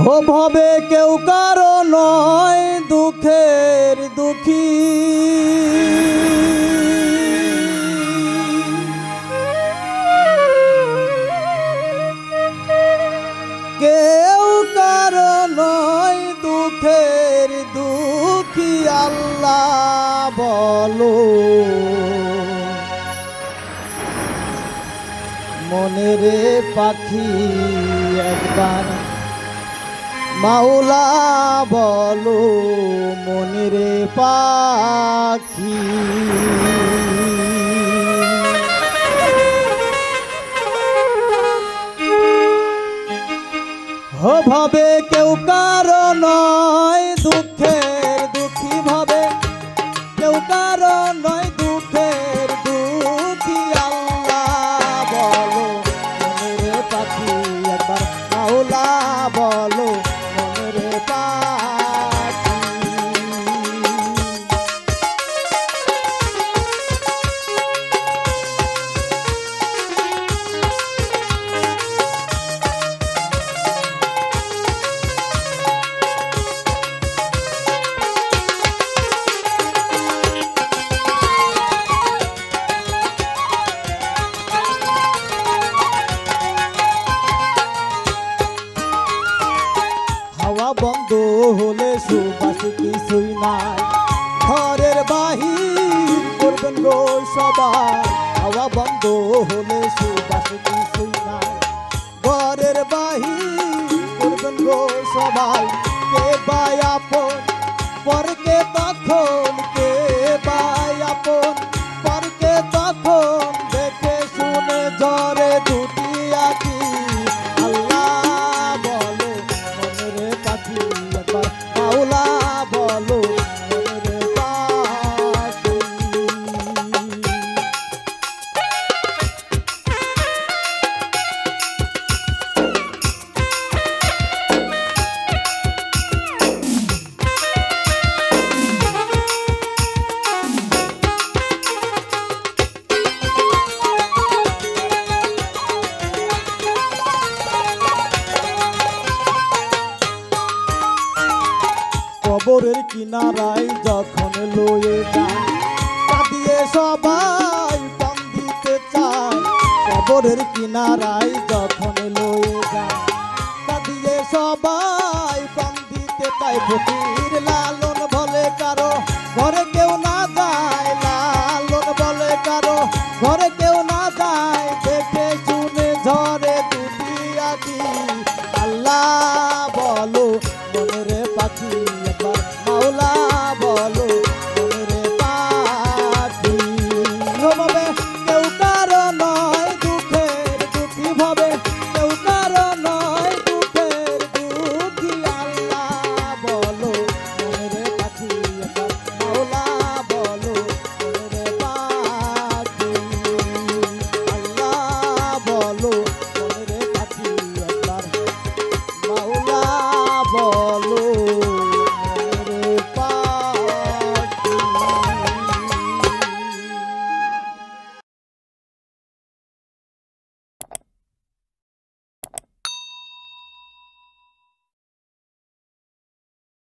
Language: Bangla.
ও ভবে কেউ কারো নয় দুঃখের দুঃখী, কেউ কারো নয় দুঃখের দুঃখী। আল্লাহ বলো মনেরে পাখি একবার, মাওলা বলো মনেরে পাখি। ও ভাবে কেউ কারো নয় দুঃখের দুঃখী, ভাবে কেউ কারো নয় দুঃখের দুঃখী। আল্লাহ বলো মনেরে পাখি একবার, মাওলা বলো মনেরে পাখি। বন্ধ হলে সুবাস কিছুই নাই, ঘরের বাহির করবেন গো সবাই। হাওয়া বন্ধ হলে সুবাস কিছুই নাই, ঘরের বাহির করবেন গো সবাই। কে বাই আপন পরকে তখন, কে বাই আপন পরকে তখন, দেখে শুনে ঝরে দুটি আঁখি। আল্লাহ বলো মনেরে পাখি একবার, মাওলা বলো মনেরে পাখি। কবরের কিনারায় যখন লয়ে যায়, কাঁদিয়ে সবাই পান দিতে চায়। কবরের কিনারায় যখন লয়ে যায়, কাঁদিয়ে সবাই পান দিতে চায়। ফকির লালন বলে কারো ঘরে কেউ না